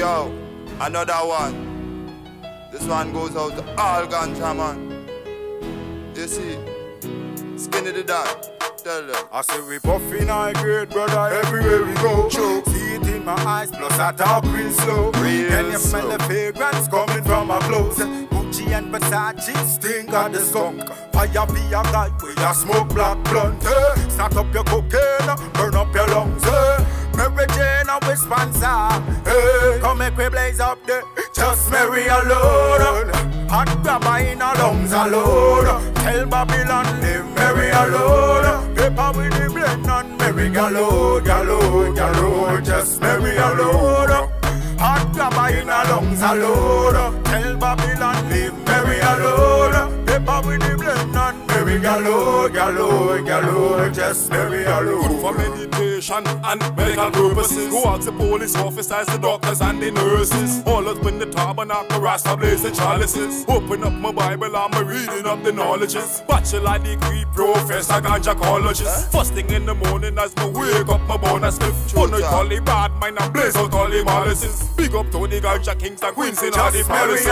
Yo, another one. This one goes out to all ganja man. You see, skinny the dad. Tell them. I say we buffing high grade, brother, everywhere we go. True. See it in my eyes, plus I talk real slow. Can you smell the fragrance coming from my clothes? Gucci and Versace stink of the skunk. Fire be a guy where you smoke black blunt. Start up your cocaine, burn up your lungs. Mary Jane and we sponsor. Come make we blaze up there. Just Mary alone. Hot grabber in our lungs alone. Tell Babylon live Mary alone. Paper with the blend and Mary galore, galore, galore. Just Mary alone. Hot grabber in our lungs alone. Tell Babylon live Mary alone. Paper with the blend and Mary galore, galore, galore. Just Mary alone. Good for meditation and medical purposes. Go ask the police officers, the doctors and the nurses. All us when the tabernacle, rasta blazing chalices. Open up my Bible and me reading up the knowledges. Bachelor degree, professor, gynecologist. First thing in the morning as me wake up, my bonus slip. Put out all the bad mind and blaze out all the malices. Big up to the ganja kings and queens in all the palaces.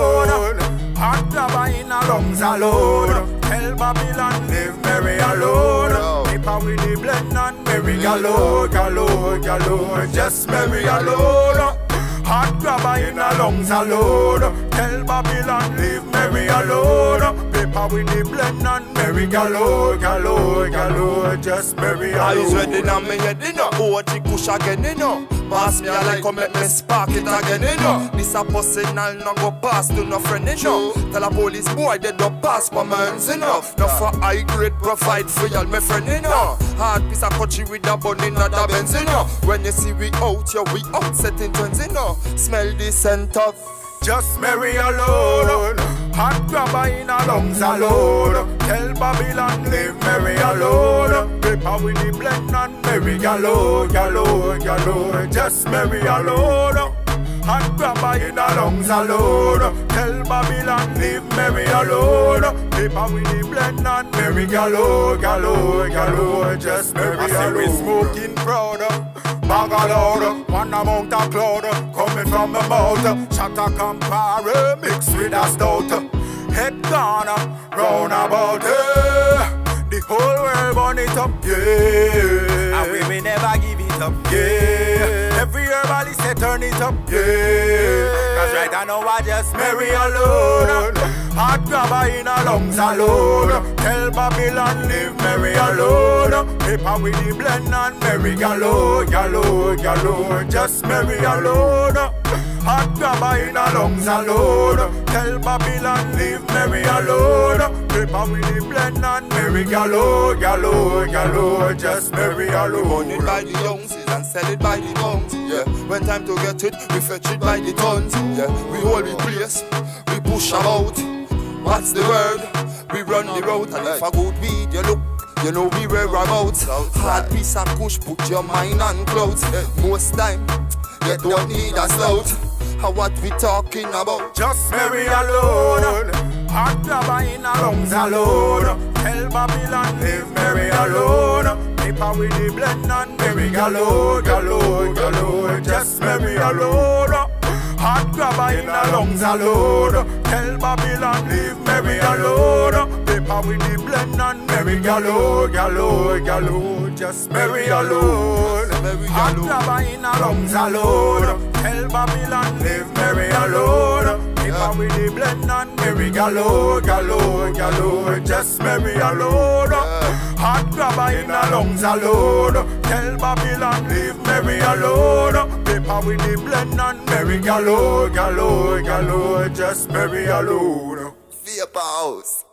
Alone. Hot grabber in our lungs alone. Tell Babylon live Mary alone. Paper with the blend and Mary galore, galore, galore. Just Mary alone. Hot grabber in our lungs alone. Tell Babylon live Mary alone. Paper with the blend and Mary galore, galore, galore. Just Mary alone. Eyes ready now, me head in up. Oh, the push again in up. Pass me a like, come let me spark it again in up. This a personal, no go pass to no friend in up. Tell a police boy they don't pass for man's enough. Now for high grade provide for y'all, my friend in up. Hard piece of country with a bun in a Benz in up. When you see we out, yeah we out, setting trends in up. Smell the scent of just Mary alone. Hot grabber in our lungs alone. Tell Babylon live Mary alone. Paper with the blend and Mary galore, galore, galore. Just Mary alone. Hot grabber in our lungs alone. Tell Babylon live Mary alone. Paper with the blend and Mary galore, galore, galore. Just Mary alone. I say we smoking proud. Bag of load, one amount of cloud coming from the mouth. Shot a Campari mixed with a stout. Head gone round about, the whole world burn it up, yeah. And we will never give it up, yeah. Every herbalist say turn it up, yeah. Cause right I know I just Mary alone. Hot grabber in our lungs alone. Tell Babylon live Mary alone. Paper with the blend and Mary galore, galore, galore. Just Mary alone. Hot grabber in our lungs alone. Tell Babylon live Mary alone. Paper with the blend and Mary galore, galore, galore. Just Mary alone. Burn it by the ounces and sell it by the pounds. Yeah, when time to get it, we fetch it by the tons. Yeah, we hold the place, we push about. What's the word? We run the road, and if a good weed you look, you know we were about. Hard piece of kush, put your mind on clouds. Most time, you don't need a slout. What we talking about? Just Mary alone. Hot grabber in our lungs alone. Tell Babylon live Mary alone. Paper with the blend and Mary galore, galore, galore. Just Mary alone. Hot grabber in our lungs alone. Tell Babylon live Mary alone. Paper with the blend and Mary galore, galore, galore. Just Mary alone. Hot grabber in our lungs alone. Tell Babylon live Mary alone. Paper with the blend and Mary galore, galore, galore. Just Mary alone. Hot grabber in our lungs alone. Tell Babylon live Mary alone. Paper with the blend and Mary galore, galore, galore. Just Mary alone. Vapor house.